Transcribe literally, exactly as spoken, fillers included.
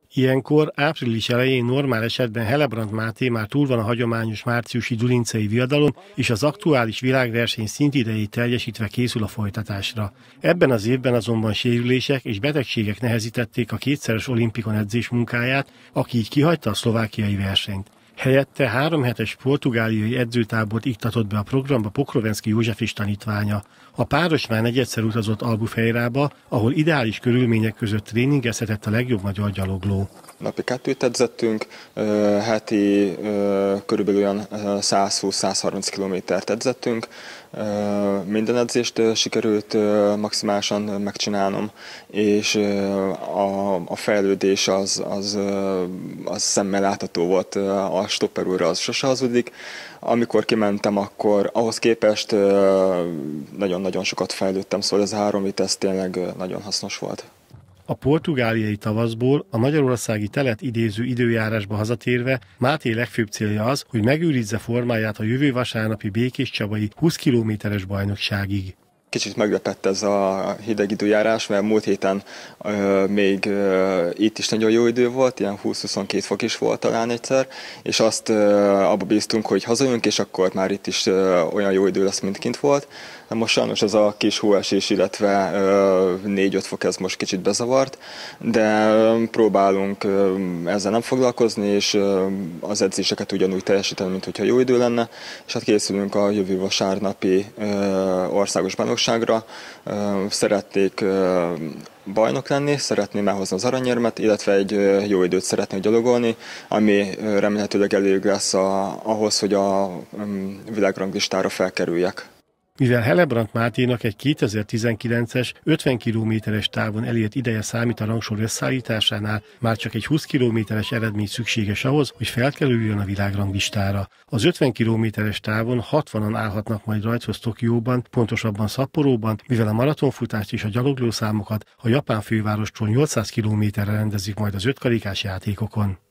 Ilyenkor április elején normál esetben Helebrant Máté már túl van a hagyományos márciusi dulincei viadalon, és az aktuális világverseny szintidejét teljesítve készül a folytatásra. Ebben az évben azonban sérülések és betegségek nehezítették a kétszeres olimpikon edzés munkáját, aki így kihagyta a szlovákiai versenyt. Helyette három hetes portugáliai edzőtábort iktatott be a programba Pokrovensky József is tanítványa. A páros már negyedszer utazott Albufeirába, ahol ideális körülmények között tréningezhetett a legjobb magyar gyalogló. Napi kettőt edzettünk, heti körülbelül olyan százhúsz-százharminc kilométert edzettünk. Minden edzést sikerült maximálisan megcsinálnom, és a, a fejlődés az, az, az szemmel látható volt, a stopper úrra az sose hazudik. Amikor kimentem, akkor ahhoz képest nagyon-nagyon sokat fejlődtem, szóval ez a három vit ez tényleg nagyon hasznos volt. A portugáliai tavaszból a magyarországi telet idéző időjárásba hazatérve Máté legfőbb célja az, hogy megőrizze formáját a jövő vasárnapi békéscsabai húsz kilométeres bajnokságig. Kicsit meglepett ez a hideg időjárás, mert múlt héten euh, még euh, itt is nagyon jó idő volt, ilyen húsz-huszonkettő fok is volt talán egyszer, és azt euh, abba bíztunk, hogy hazajönk, és akkor már itt is euh, olyan jó idő lesz, mint kint volt. De most sajnos ez a kis hóesés, illetve euh, négy-öt fok ez most kicsit bezavart, de euh, próbálunk euh, ezzel nem foglalkozni, és euh, az edzéseket ugyanúgy teljesíteni, mint hogyha jó idő lenne, és hát készülünk a jövő vasárnapi euh, országos bajnokságra. Szerették bajnok lenni, szeretném elhozni az aranyérmet, illetve egy jó időt szeretnék gyalogolni, ami remélhetőleg elég lesz a, ahhoz, hogy a világranglistára felkerüljek. Mivel Helebrant Máténak egy kétezer-tizenkilences ötven kilométeres távon elért ideje számít a rangsor összeállításánál, már csak egy húsz kilométeres eredmény szükséges ahhoz, hogy felkerüljön a világranglistára. Az ötven kilométeres távon hatvanan állhatnak majd rajthoz Tokióban, pontosabban Szapporóban, mivel a maratonfutást és a gyaloglószámokat a japán fővárostól nyolcszáz kilométerre rendezik majd az ötkarikás játékokon.